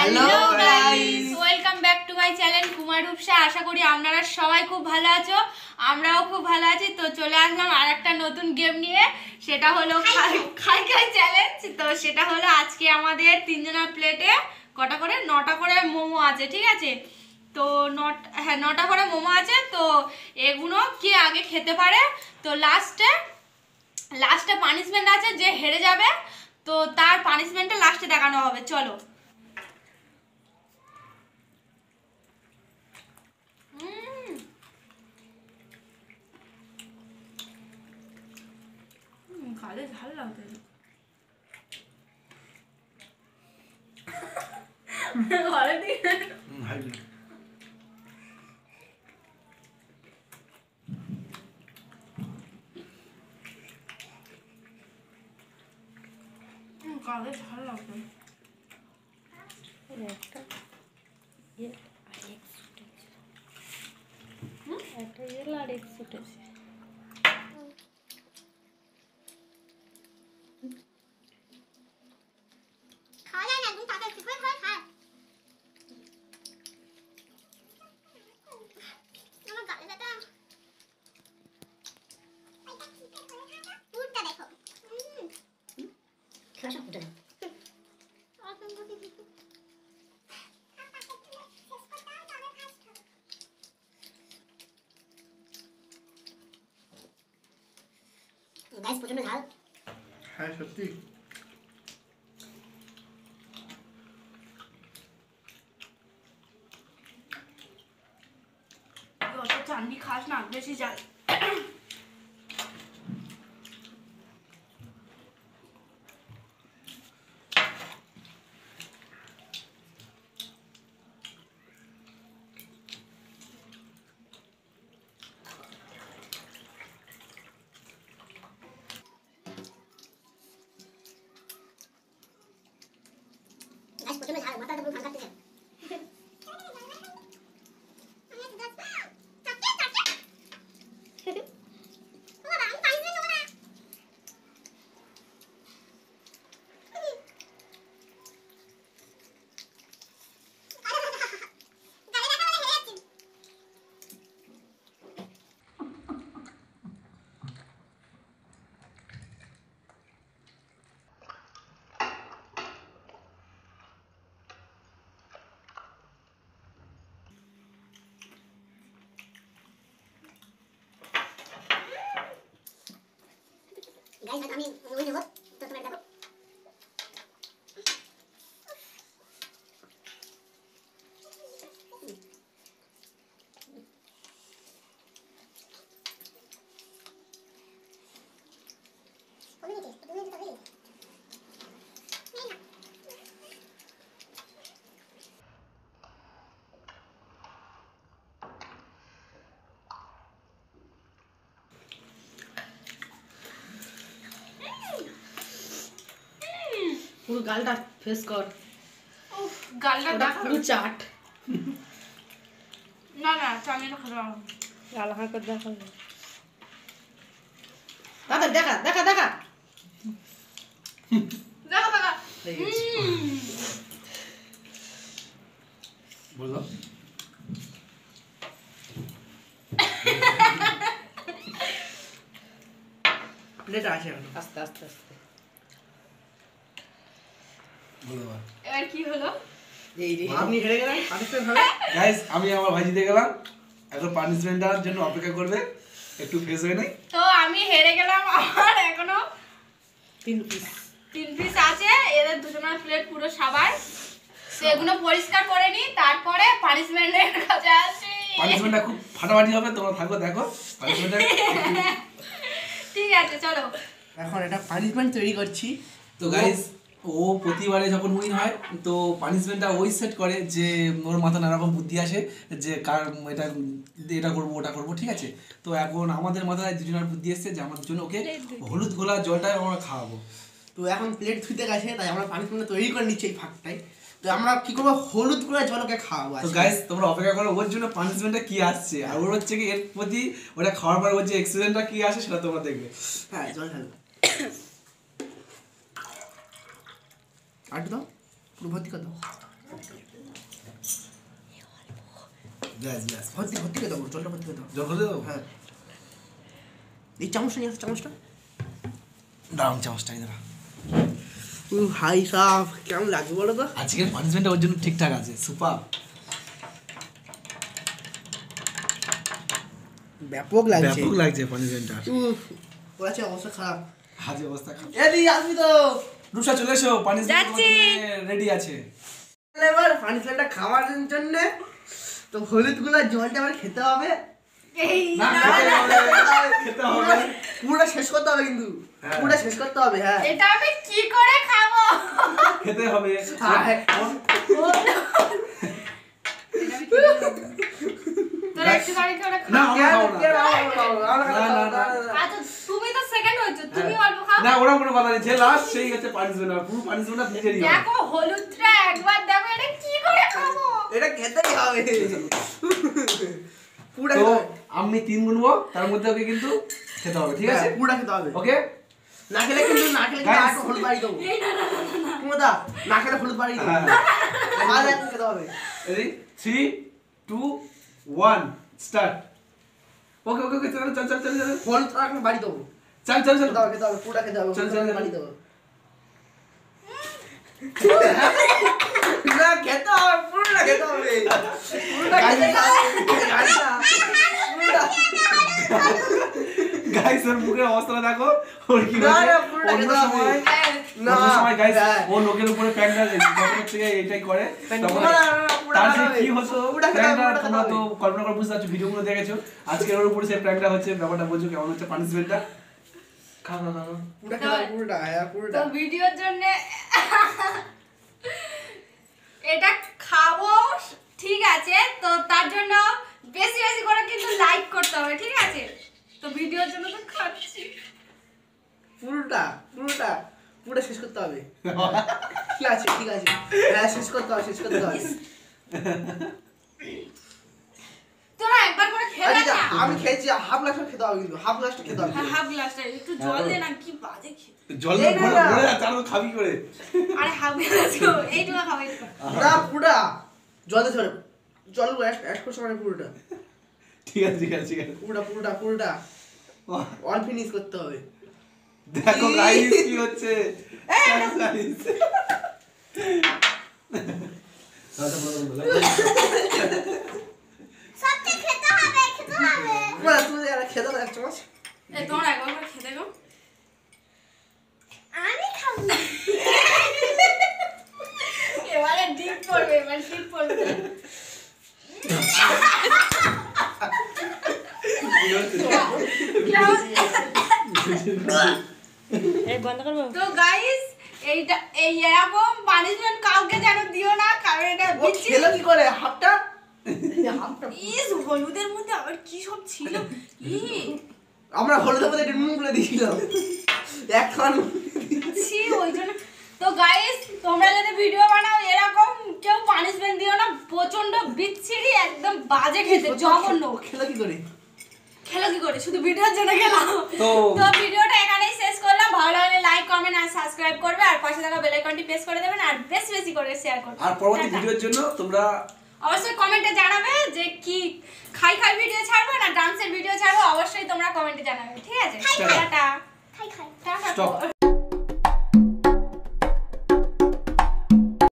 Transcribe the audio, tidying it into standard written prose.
Hello guys, welcome back to my channel Kumar Rupsa. আশা করি আপনারা সবাই খুব ভালো আছো, আমরাও খুব ভালো আছি। তো চলে আসলাম আর একটা নতুন গেম নিয়ে, সেটা হলো খাই খাই চ্যালেঞ্জ। তো সেটা হলো আজকে আমাদের তিনজনের প্লেটে কটা করে 9টা করে মোমো আছে, ঠিক আছে? তো 9টা করে মোমো আছে। তো এগুলো কে আগে খেতে পারে, তো লাস্টে পানিশমেন্ট আছে, যে হেরে যাবে তো তার পানিশমেন্টটা লাস্টে দেখানো হবে। চলো। খালে ঝাল লাগবে। কালে ঝাল লাগবে। একটা ইয়েলো আর এক ফুটেছে। গাইস প্রচন্ড ঝাল। হ্যাঁ সত্যি অত চাটনি খাস না, বেশি ঝাল। গাইস প্রচন্ড ঝাল, মাথাটা পুরো ফাঁকা থেকে। গাইস আমি ওই নেব, তো তোমরা দেখো। পুরো গালটা ফেস কর। উফ, গালটা দেখা। পুরো চাট। না না, আমি এটা খাবো না। গাল হাঁকা দেখা। দাদা দেখা দেখা দেখা। দেখা দেখা। বলো প্লেট আছে আস্তে আস্তে আস্তে। বলো এবার কি হলো? এই রে আপনি হেরে গেলেন, পানিশমেন্ট হবে। গাইস আমি আমার ভাই জিতে গেলাম, এখন পানিশমেন্ট দেওয়ার জন্য অপেক্ষা করবে, একটু ফ্রেশ হয়ে নেই। তো আমি হেরে গেলাম, আমার এখনো 3 পিস 3 পিস আছে। এদের দুজনের প্লেট পুরো সাবাই, সেগুলো পরিষ্কার করে নি, তারপরে পানিশমেন্টের কাছে আসি। পানিশমেন্টটা খুব ফাটাফাটি হবে, তোমরা থাকো দেখো পানিশমেন্টটা। ঠিক আছে চলো। এখন এটা পানিশমেন্ট তৈরি করছি। তো গাইস ও প্রতিবারে যখন উইন হয় তো পানিশমেন্টটা ওই সেট করে যে ওর মাথায় নানা রকম বুদ্ধি আসে যে কার এটা এটা করবো ওটা করবো, ঠিক আছে? তো এখন আমাদের মাথায় দুজনের বুদ্ধি এসছে যে আমাদের জন্য ওকে হলুদ গোলা জলটাই আমরা খাওয়াবো। তো এখন প্লেট ধুতে গেছে, তাই আমরা পানিশমেন্ট তৈরি করে নিচ্ছি এই ফাঁকটায়। তো আমরা কি করবো, হলুদ করে জলকে খাওয়াবো। তো গাইস তোমরা অপেক্ষা করো ওর জন্য পানিশমেন্টটা কি আসছে, আর ওর হচ্ছে কি এর প্রতি ওটা খাওয়ার পর ওর যে এক্সপিরিয়েন্সটা কি আসে সেটা তোমরা দেখবে। হ্যাঁ জল ঢালো, আর দাও, পুরো ভর্তি করে দাও। ব্যাস ব্যাস ভর্তি ভর্তি করে দেবো, জলটা ভর্তি করে দেবো। জল করে দেবো? হ্যাঁ। এই চামচটা নিয়ে আসো, চামচটা। দাঁড়ান চামচটাই দাঁড়া। ভাই সাহেব কেমন লাগবে বলো তো? আজকের পানিশমেন্টটা ওর জন্য ঠিকঠাক আছে, সুপার। ব্যাপক লাগছে। ব্যাপক লাগছে পানিশমেন্টটা। ওর আছে অবস্থা খারাপ। হাজে অবস্থা খারাপ। এদি আসবি তো? রূপসা চলে এসো, পানিশমেন্ট যাচ্ছি। রেডি আছে। এবার পানিশমেন্টটা খাওয়ার জন্য তো হলুদ গুলা জলটা আমার খেতে হবে। এই না, না, খেতে না, হবে, খেতে হবে। পুরোটা শেষ করতে হবে কিন্তু, হ্যাঁ। পুরোটা শেষ করতে হবে। হ্যাঁ এটা আমি কি করে খাবো? খেতে হবে। তোরা একটুখানি করে না, খাও। আমরা খাবো না। আচ্ছা তুমি তো সেকেন্ড হয়েছো, তুমি অল্প খাও। না, ওরা কোনো কথা নেই, যে লাস্ট সেই হচ্ছে পানিশমেন্ট, আর পুরো পানিশমেন্টটা নিজেরই হবে। দেখো হলুদটা একবার দেখো, এটা কি করে খাবো? এটা খেতেই হবে, পুরোটা তো খেতে হবে। আমি 3 গুনবো, তার মধ্যে ওকে কিন্তু খেতে হবে, ঠিক আছে? হ্যাঁ, পুরোটা খেতে হবে। ওকে? না খেলে কিন্তু Guys. আর একটু হলুদ বাড়ি দেবো। কুমদা, না খেলে হলুদ বাড়ি দেবো। হ্যাঁ। আর একটু খেতে হবে। Ready? 3, 2, 1, start. ওকে ওকে ওকে, চল চল চল চল চল হলুদ আর একটু বাড়ি দেবো। চল চল চল। খেতে হবে, খেতে হবে, পুরোটা খেতে হবে। চল, হলুদ চল, চল। বাড়ি দেবো। না খেতে হবে, পুরোটা খেতে হবে। পুরোটা খেতে হবে। গাড়িটা, পুরোটা। গাইস ওর মুখের অবস্থাটা দেখো, ওর কি না, হচ্ছে। না, পুরোটা অন্য খেতে হবে। সময় না, অন্য সময় গাইস হ্যাঁ। ও লোকের উপরে প্যাংটা যখন থেকে এটাই করে, তখন না, না, না, পুরোটা তার খেতে যে হবে। কি হতো পুরোটা খেতে হবে, প্র্যাঙ্কটা পুরোটা তোমরা খেতে তো হবে। কল্পনা করে বুঝতে পারছো, ভিডিওগুলো দেখেছো। আজকে ওর উপরে সেই প্র্যাঙ্কটা হচ্ছে, ব্যাপারটা বুঝছো কেমন হচ্ছে পানিশমেন্টটা। খাও খাও খাও। পুরোটা খেতে হবে, পুরোটা, হ্যাঁ, তো পুরোটা। ভিডিওর জন্য এটা খাবো ঠিক আছে, তো তার জন্য বেশি বেশি করে কিন্তু লাইক করতে হবে, ঠিক আছে? তো ভিডিওর জন্য তো খাচ্ছি। পুরোটা, পুরোটা, পুরোটা শেষ করতে হবে। ঠিক আছে, ঠিক আছে। হ্যাঁ, শেষ করতে হবে, শেষ করতে হবে। তোরা একবার করে খেলে আচ্ছা, না। আমি খেয়েছি, হাফ গ্লাস খেতে হবে কিন্তু, হাফ গ্লাসটা খেতে হবে। হাফ গ্লাসটা একটু জল দে না, কি বাজে খেতে। জল এই না, ভরে না। ভরে যাচ্ছে, আর তো খাবি করে। আরে হাফ গ্লাস এইটুকু খাবো, এইটুকু। পুরা, পুরা। জল দিতে হবে। জল অ্যাড করছে মানে পুরোটা। ঠিক আছে ঠিক আছে ঠিক আছে। পুরোটা, পুরোটা, পুরোটা। অল ফিনিশ করতে হবে। দেখো গাইস কি হচ্ছে। গাইস সত্যি খেতে হবে, খেতে হবে। পুরা, তুমি আর খেতে হবে এক চামচ। এ তোমরা একবার করে খেতে গো। আমি খাবো না। এবারে ডিপ পড়বে, এবার ডিপ পড়বে। তো গাইস এইটা এই এরকম পানিশমেন্ট কাউকে যেন দিও না, কারণ এটা ও খেলো কি করে হাফটা? হাফটা। ইস হলুদের মধ্যে আবার কি সব ছিল। ই আমরা হলুদের মধ্যে একটু নুন গুলে দিয়েছিলাম। এক খান। ছি ওই জন্য। তো গাইস তোমরা যদি ভিডিও বানাও এরকম কেউ পানিশমেন্ট দিও না, প্রচন্ড বিচ্ছিরি একদম বাজে খেতে, জঘন্য। খেলো কি করে? খেলো কি করে? শুধু ভিডিওর জন্য খেলাম। তো তো ভিডিওটা এখানেই শেষ করলাম। ভালো লাগলে লাইক কমেন্ট আর সাবস্ক্রাইব করবে, আর পাশে থাকা বেল আইকনটি প্রেস করে দেবেন, আর বেশি বেশি করে শেয়ার করবে। আর পরবর্তী টাটা। ভিডিওর জন্য তোমরা অবশ্যই কমেন্টে জানাবে যে কি খাই খাই ভিডিও ছাড়বো না ডান্সের ভিডিও ছাড়বো, অবশ্যই তোমরা কমেন্টে জানাবে, ঠিক আছে? টাটা। টাটা। খাই খাই। টাটা। Stop.